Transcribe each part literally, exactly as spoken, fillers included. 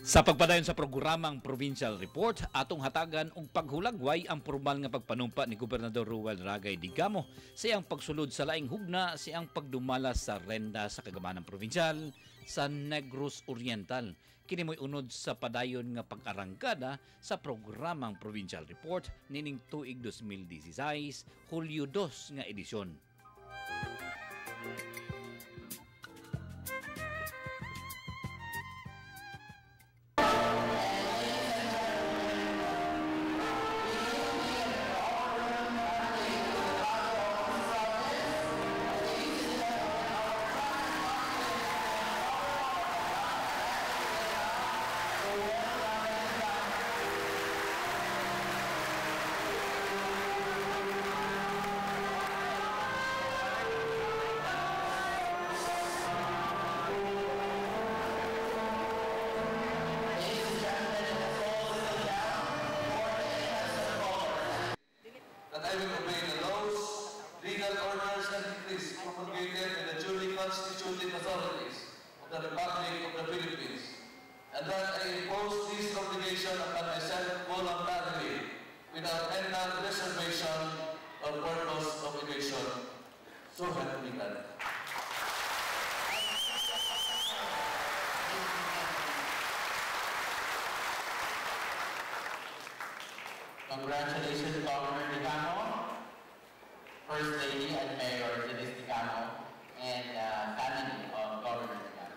Sa pagpadayon sa programang Provincial Report, atong hatagan og paghulagway ang formal nga pagpanumpa ni Gobernador Ruel Ragay Digamo sa iyang pagsulod sa laing hugna sa iyang pagdumala sa renda sa kagamanang provincial sa Negros Oriental. Kini mo'y unod sa padayon nga pag-arangkada sa programang Provincial Report nining tuig two thousand sixteen, Hulyo two nga edisyon. That I will obey the laws, legal orders, and decrees promulgated by the duly constituted authorities of the Republic of the Philippines, and that I impose this obligation upon myself voluntarily, without any reservation or purpose of evasion. So help me God. Congratulations, Governor Digamo, First Lady and Mayor Denise Digamo, and uh, family of Governor Digamo.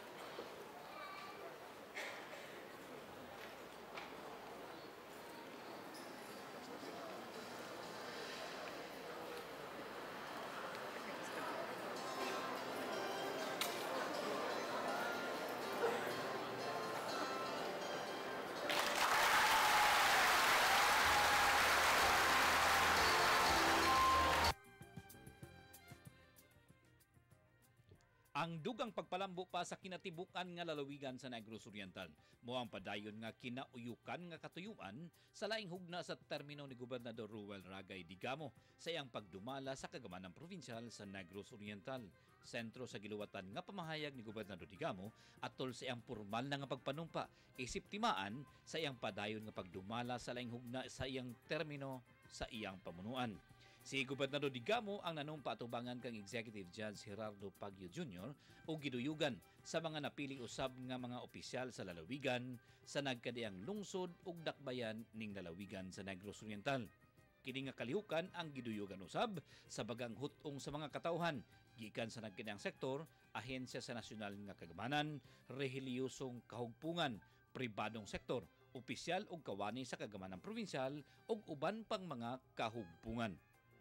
Ang dugang pagpalambo pa sa kinatibukan nga lalawigan sa Negros Oriental mo ang padayon nga kinauyukan nga katuyuan sa laing hugna sa termino ni Gobernador Ruel Ragay Digamo sa iyang pagdumala sa kagamanang provincial sa Negros Oriental. Sentro sa giluwatan nga pamahayag ni Gobernador Digamo atol sa iyang formal na nga pagpanumpa isip timaan sa iyang padayon nga pagdumala sa laing hugna sa iyang termino sa iyang pamunuan. Si Gobernador Digamo ang nanumpa atubangan kang Executive Judge Gerardo Pagyo Junior o giduyugan sa mga napili usab nga mga opisyal sa lalawigan sa nagkadiang lungsod ug dakbayan ning lalawigan sa Negros Oriental. Kini nga kalihukan ang giduyugan usab sa bagang hutong sa mga katawhan gikan sa nagkadiang sektor, ahensya sa nasyonal nga kagamanan, rehiliyosong kahugpungan, pribadong sektor, opisyal ug kawani sa kagamanang provinsyal ug uban pang mga kahugpungan.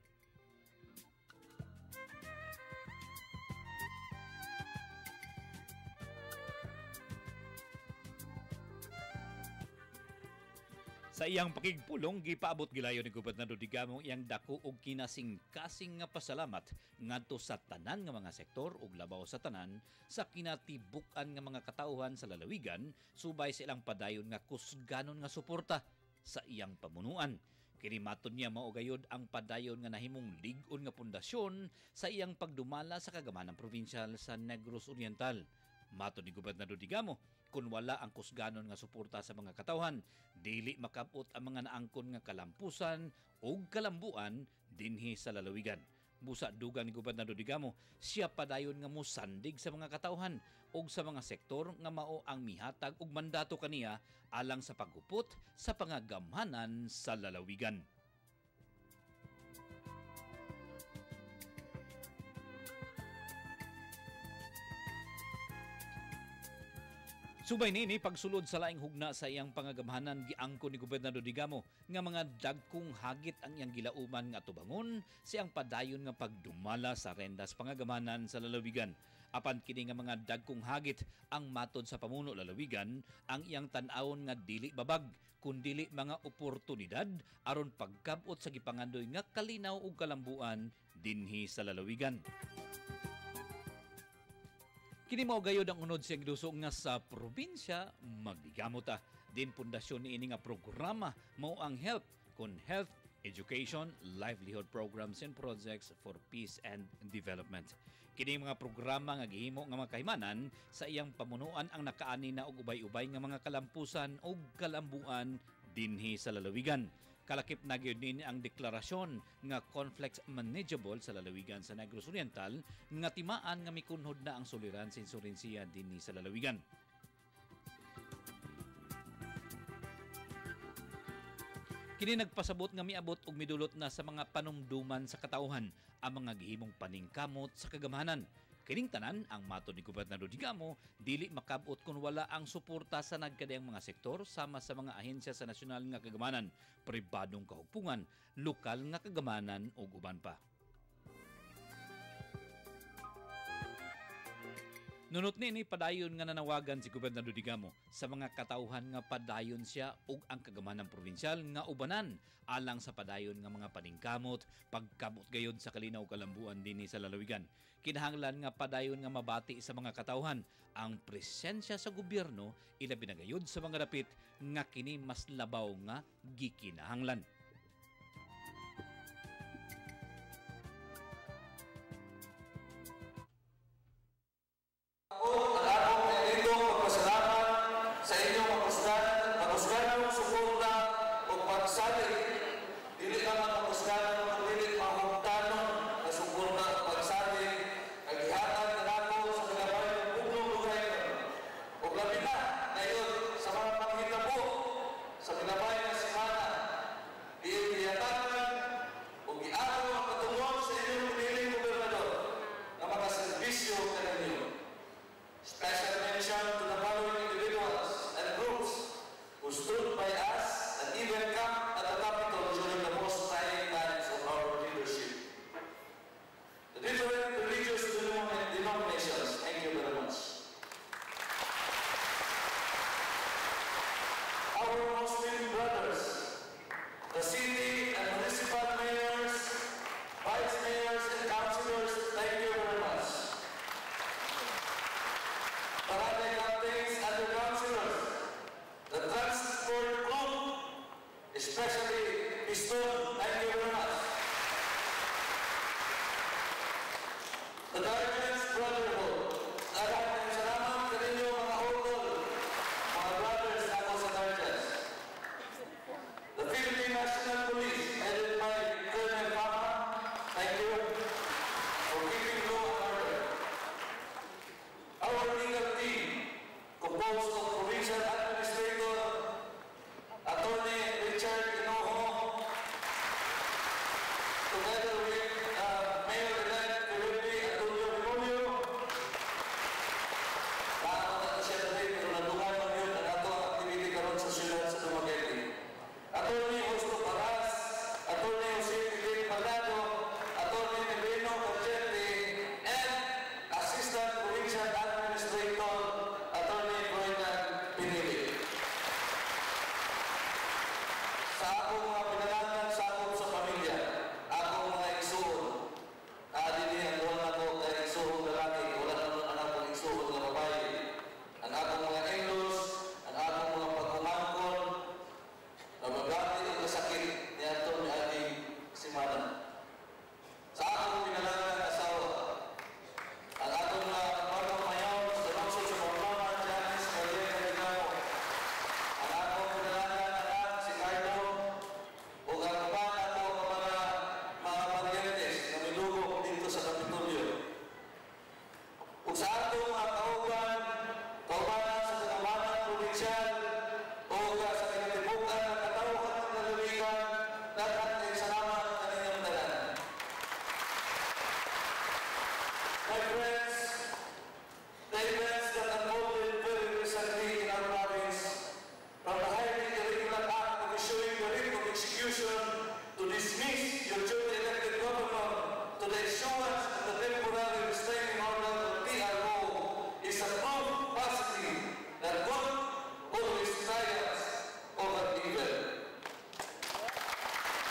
Sa iyang pakigpulong, gipaabot gilayon ni Gobernador Digamo iyang dako og kinasing-kasing nga pasalamat ngadto sa tanan nga mga sektor ug labaw sa tanan sa kinatibuk-an nga mga katawhan sa lalawigan subay sa ilang padayon nga kusganon nga suporta sa iyang pamunuan. Kini matud niya mao gayud ang padayon nga nahimong lig-on nga pundasyon sa iyang pagdumala sa kagamanang provincial sa Negros Oriental. Matud ni Gobernador Digamo, kung wala ang kusganon nga suporta sa mga katawhan, dili makabot ang mga naangkon nga kalampusan o kalambuan dinhi sa lalawigan. Busa dugang ni Gobernador Digamo, siya padayon nga mosandig sa mga katawhan o sa mga sektor nga mao ang mihatag og mandato kaniya alang sa paghupot sa pangagamhanan sa lalawigan. Subay nini pagsulod sa laing hugna sa iyang pangagamhanan giangko ni Gobernador Digamo nga mga dagkong hagit ang iyang gilauman nga tubangon sa iyang padayon nga pagdumala sa rendas pangagamhanan sa lalawigan. Apan kini nga mga dagkong hagit ang matod sa pamuno lalawigan ang iyang tan-awon nga dili babag kundi mga oportunidad aron pagkabot sa gipangandoy nga kalinaw ug kalambuan dinhi sa lalawigan. Kini mao gayud ang unod siyang giduso nga sa probinsya magdigamo ta. Din pundasyon ni ini nga programa mao ang health kun health education, livelihood programs and projects for peace and development. Kini mga programa nga gihimo nga mga kahimanan sa iyang pamunuan ang nakaani na og ubay-ubay nga mga kalampusan ug kalambuan dinhi sa lalawigan. Kalakip na gyud ni ang deklarasyon nga conflict manageable sa lalawigan sa Negros Oriental nga timaan nga mikunhod na ang suliran sa insurensiya dinhi sa lalawigan. Kini nagpasabot nga miabot og midulot na sa mga panumduman sa katauhan ang mga gihimong paningkamot sa kagamahanan. Kining tanan ang matud ni Gobernador Digamo dili makabot kung wala ang suporta sa nagkadayang mga sektor sama sa mga ahensya sa nasyonal nga kagamanan, pribadong kahugpungan, lokal nga kagamanan ug uban pa. Nunot ni padayon nga nanawagan si Gobernador Digamo sa mga katauhan nga padayon siya ug ang kagamanang probinsyal nga ubanan alang sa padayon nga mga paningkamot, pagkamot gayod sa kalinaw kalambuan dinhi sa lalawigan. Kinahanglan nga padayon nga mabati sa mga katauhan ang presensya sa gobyerno ilabi na gayod sa mga dapit nga kini mas labaw nga gikinahanglan.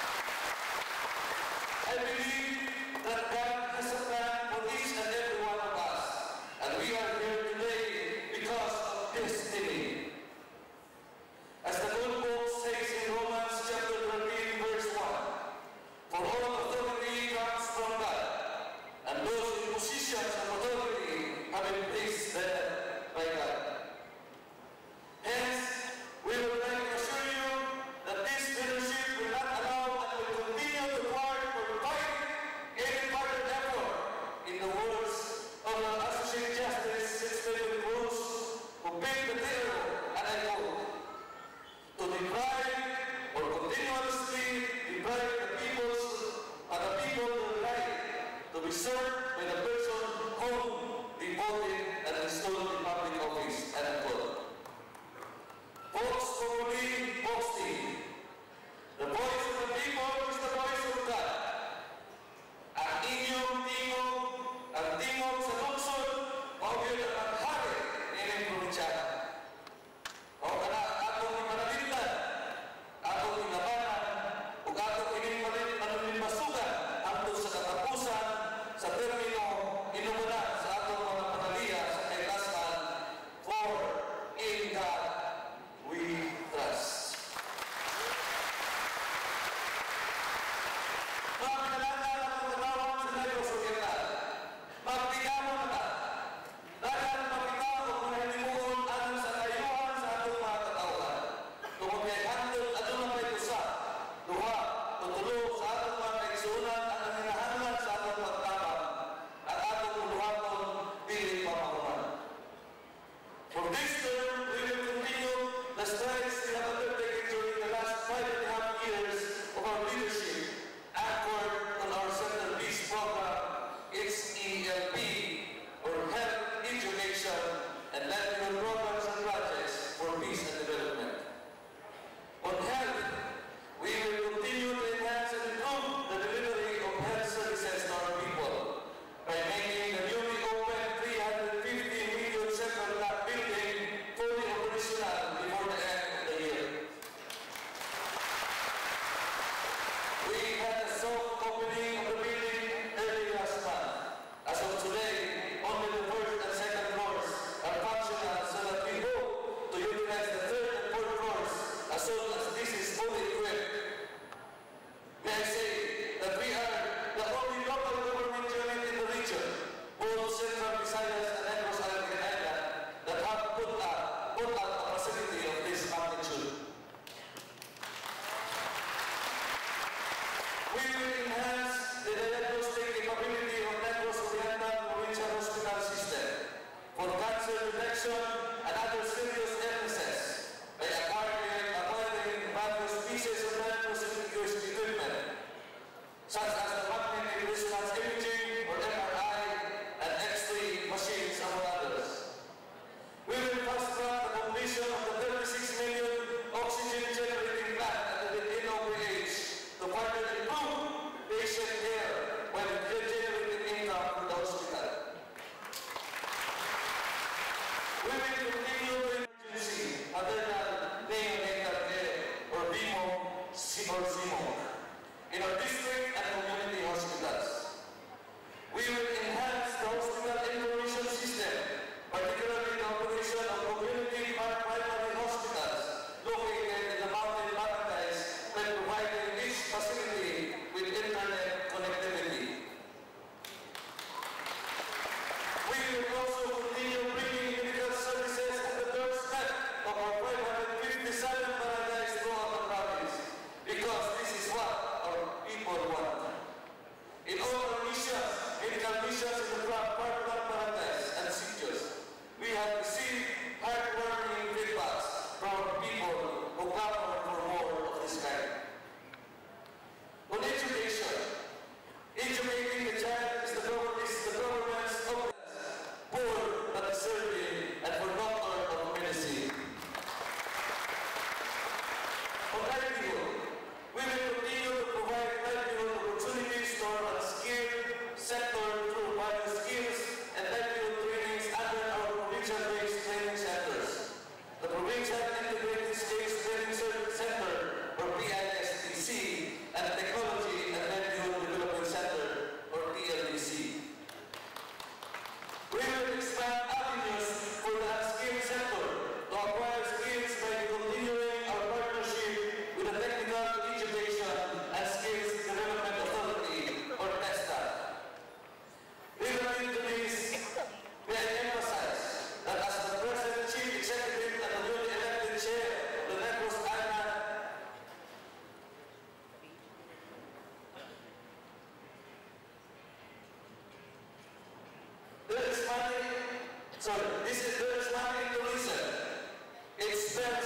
I believe that God has a plan for each and every one of by the person whom they voted and installed in public office. And unquote. Vox populi, vox Dei. The voice of the people is the voice of God. Ang inyong tingog, ang tingog sa lungsod, maugyod ang maghari ng inyong probinsyana. O kana atong ipanalitan, atong inabanan, ug atong inimpasugan hangtod sa katapusan sa termino inumanan sa atong mga panaliha sa kaitasan. For in God we trust. Mga pinalanggan ang pagkatawang sa Negros Oriental. Magtigamo na ta. Dagan mapitaw o kung nalimuon alang sa kayuhan sa atong mga katawhan. Tungod kay handol aduna may usa, duha, o tulo sa atong mga kaigsuonan ang hinahanglan sa atong pagtabang at atong uluhaton dili pamahuman. For this term, we will continue the strides we have undertaken during the last five and a half years of our leadership, anchored on our centerpiece program, H E L P, or Health, Education, and Livelihood Programs and Projects for Peace and Development. On health, we will continue to enhance and improve the delivery of health services to our people by making the newly opened three hundred fifty million central block building fully operational before the end of the year. We had a soft opening of the building early last month. As of today, only the first and second floors are functional, so that we hope to utilize the third and fourth floors as soon as this is fully equipped. May I say that we are the only local government unit in the region, both Central Visayas and Negros Island, that have put up, put up a facility of this magnitude. We will enhance the diagnostic capability of Negros Oriental Provincial Hospital System for cancer detection and other serious illnesses by acquiring, acquiring various pieces of diagnostic equipment, such as the magnetic resonance imaging or M R I and X-ray machines, among others. We will fast track the completion of the thirty-six million oxygen generating plant at the N O P H to further improve patient care while generating income for the hospital. We will continue the emergency maternal neonatal care or B M O or C M O in our district and community hospitals. We will enhance the hospital information system, particularly the operation of community primary hospitals located in the mountain paradise by providing each facility with internet connectivity. We will also continue bringing medical services at the doorstep of our five hundred fifty-seven paradise throughout the province, because this is what our people want. In all our missions, medical missions in the Parkland Paradise and sitios, we have received heartwarming feedbacks from our people who clamor for more of this kind. On education, educating the child is the government, is the government's obligation, poor but deserving, and for doctor of medicine. On livelihood, we will continue to provide livelihood opportunities to our unskilled sector through various skills and livelihood trainings under our provincial-based training centers. The Provincial Integrated Skills Training Center, or P I S T C, and the Technology and Livelihood Development Center, or T L D C. We will expand avenues for the unskilled sector to acquire skills by continuing our partnership with the Technical Education and Skills Development Authority, or TESTA. Related to this, may I emphasize that as the present Chief Executive and the newly elected Chair of the Negros Island, there is money, sorry, this is, there is money to listen. It spends